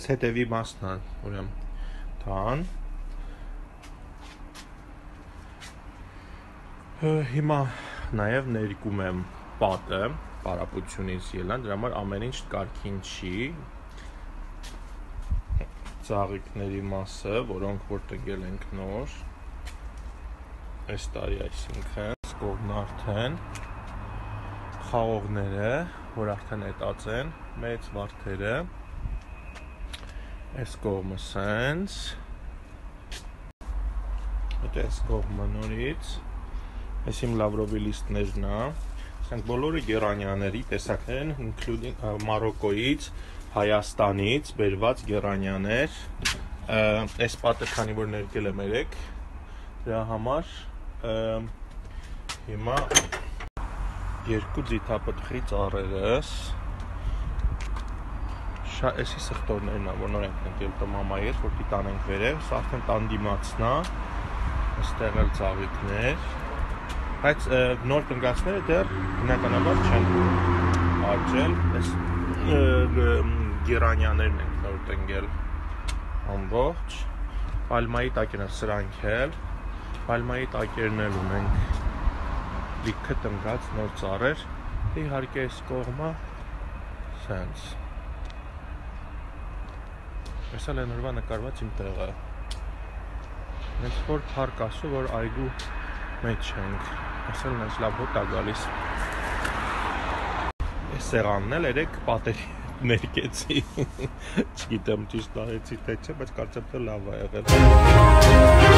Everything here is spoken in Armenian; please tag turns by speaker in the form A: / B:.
A: հետևի մասն է, ուրեմն տան։ Հիմա նաև ներկում եմ պատը, պարապությունից ելան, դրա համար ամեն ինչ կարգին չի։ Ծաղիկների մասը, որոնք որ տնկել ենք նոր, այս տարի այսինքն, այս կողմն արդեն, խաղողները, որ արդեն էտած են, մեծ վարդերը, այս կողմը սենց, հետ այս կողմը նորից, այս իմ լավրովի լիստներն է, ասենք բոլորը գերանյաների տեսակներն, including Մարոկոից, Հայաստանից բերված գերանյաներ, այս պատը քանի որ ներկել եմ երեք, դրա համար հիմա երկու ձիթապտղի ծառերս, էսի սխտորներն է, որ նոր ենք ընկել տմամայի հետ, որ տանենք վերև, սա արդեն տան դիմացն է, այստեղ էլ ծաղիկներ, բայց նոր տնկացները դեռ բնականաբար չեն աճել, այս գերանյաներն ենք նոր տնկել ամբողջ, պալմայի տակերն է սրանք էլ, պալմայի տակերն էլ ունենք լիքը տնկած նոր ծառեր, իհարկե այս կողմը սենց, այս էլ են օրվա նկարված իմ տեղը, հենց որ փառք ասու, որ այգու մեջ ենք, այս էլ նենց լավ հոտ է գալիս, այս սեղանն էլ երեք պատերի ներկեցի, չգիտեմ ճիշտ արեցի թե չէ, բայց կարծեմ թե լավ է եղել։